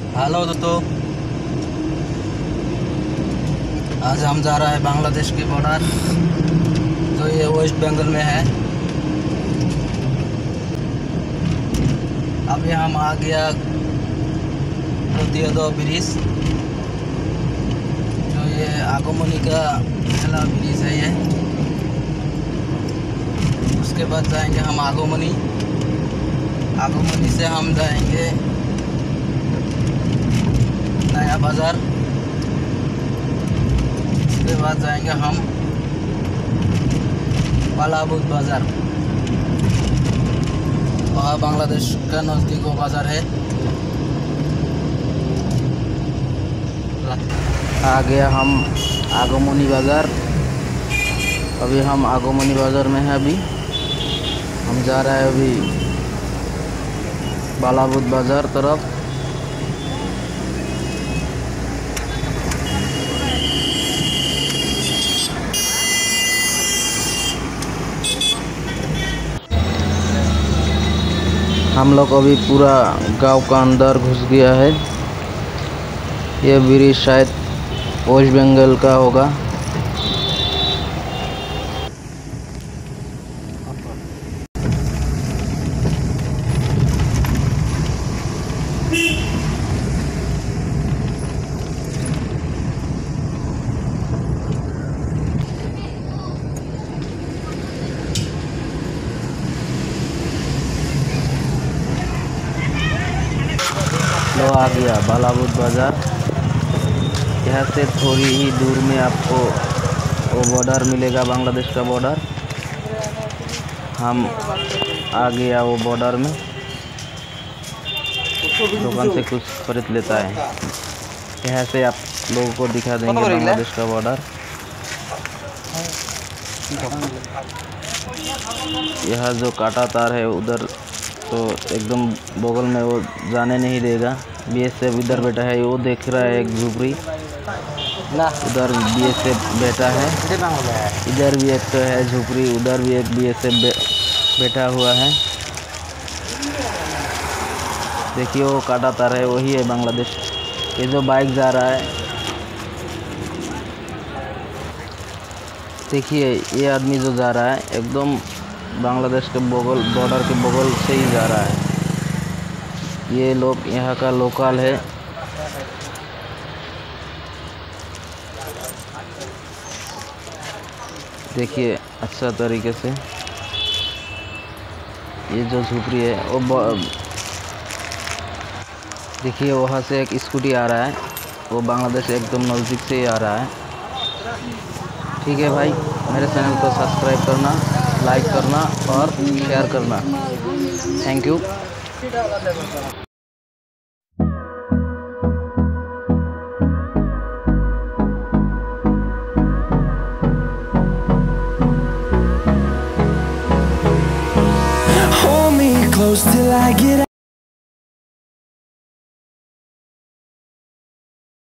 Hello दोस्तों, आज हम जा रहे हैं बांग्लादेश की बॉर्डर, जो ये वेस्ट बंगाल में है। अभी हम आ गया प्रतियोदो ब्रिज, जो ये आगमनी का पहला ब्रिज है ये। उसके बाद जाएंगे हम आगमनी से हम जाएंगे नया बाज़ार। उसके बाद जाएंगे हम बालाबुद बाज़ार, वहाँ बांग्लादेश का नज़दीक वो बाज़ार है। आ गया हम आगमनी बाज़ार। अभी हम आगमनी बाज़ार में हैं। अभी हम जा रहे हैं अभी बालाबुद बाज़ार तरफ। हम लोग अभी पूरा गांव का अंदर घुस गया है। ये ब्रिज शायद वेस्ट बंगाल का होगा। लो आ गया बालाबुद बाज़ार। यहाँ से थोड़ी ही दूर में आपको वो बॉर्डर मिलेगा, बांग्लादेश का बॉर्डर। हम आ गया वो बॉर्डर में। दुकान से कुछ खरीद लेता है। यहाँ से आप लोगों को दिखा देंगे बांग्लादेश का बॉर्डर। यह जो काटा तार है उधर तो एकदम बगल में, वो जाने नहीं देगा। बीएसएफ इधर बैठा है, वो देख रहा है एक झुपड़ी, उधर बीएसएफ बैठा है। इधर भी एक है झुपड़ी, उधर भी एक बीएसएफ बैठा हुआ है। देखिए वो काटा तार है, वही है बांग्लादेश। ये जो बाइक जा रहा है, देखिए ये आदमी जो जा रहा है एकदम बांग्लादेश के बगल, बॉर्डर के बगल से ही जा रहा है। ये लोग यहाँ का लोकल है। देखिए अच्छा तरीके से ये जो झुपड़ी है वो देखिए वहाँ से एक स्कूटी आ रहा है, वो बांग्लादेश एकदम नज़दीक से ही आ रहा है। ठीक है भाई, मेरे चैनल को सब्सक्राइब करना, लाइक करना और शेयर करना। Thank you. Hold me close till I get